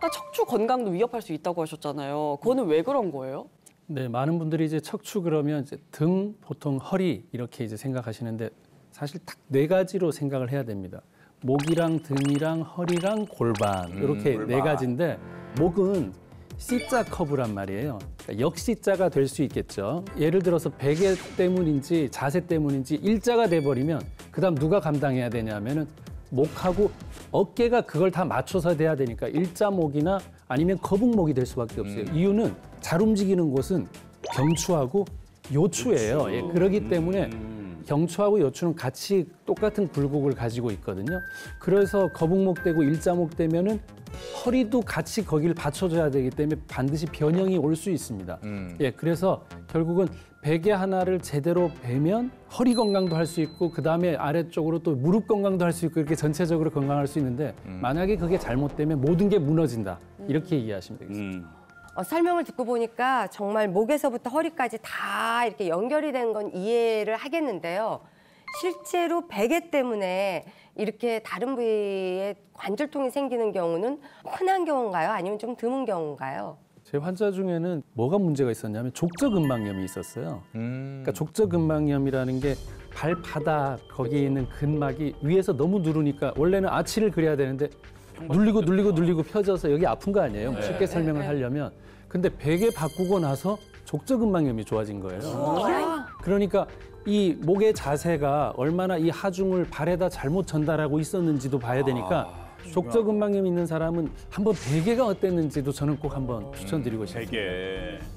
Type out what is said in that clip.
아까 척추 건강도 위협할 수 있다고 하셨잖아요. 그거는 왜 그런 거예요? 네, 많은 분들이 이제 척추 그러면 이제 등, 보통 허리 이렇게 이제 생각하시는데 사실 딱 네 가지로 생각을 해야 됩니다. 목이랑 등이랑 허리랑 골반 이렇게 네 가지인데 목은 C자 커브란 말이에요. 그러니까 역C자가 될 수 있겠죠. 예를 들어서 베개 때문인지 자세 때문인지 일자가 돼버리면 그다음 누가 감당해야 되냐면은 목하고 어깨가 그걸 다 맞춰서 돼야 되니까 일자목이나 아니면 거북목이 될 수밖에 없어요. 이유는 잘 움직이는 곳은 경추하고 요추예요. 예, 그렇기 때문에 경추하고 요추는 같이 똑같은 굴곡을 가지고 있거든요. 그래서 거북목 되고 일자목 되면은 허리도 같이 거기를 받쳐줘야 되기 때문에 반드시 변형이 올 수 있습니다. 예, 그래서 결국은 베개 하나를 제대로 베면 허리 건강도 할 수 있고 그 다음에 아래쪽으로 또 무릎 건강도 할 수 있고 이렇게 전체적으로 건강할 수 있는데 만약에 그게 잘못되면 모든 게 무너진다. 이렇게 이해하시면 되겠습니다. 설명을 듣고 보니까 정말 목에서부터 허리까지 다 이렇게 연결이 된 건 이해를 하겠는데요. 실제로 베개 때문에 이렇게 다른 부위에 관절통이 생기는 경우는 흔한 경우인가요? 아니면 좀 드문 경우인가요? 제 환자 중에는 뭐가 문제가 있었냐면 족저근막염이 있었어요. 그러니까 족저근막염이라는 게 발바닥 거기에 있는 근막이 위에서 너무 누르니까 원래는 아치를 그려야 되는데 눌리고 펴져서 여기 아픈 거 아니에요? 쉽게 설명을 하려면. 근데 베개 바꾸고 나서 족저근막염이 좋아진 거예요. 그러니까 이 목의 자세가 얼마나 이 하중을 발에다 잘못 전달하고 있었는지도 봐야 되니까 족저근막염 있는 사람은 한번 베개가 어땠는지도 저는 꼭 한번 추천드리고 싶습니다. 베개.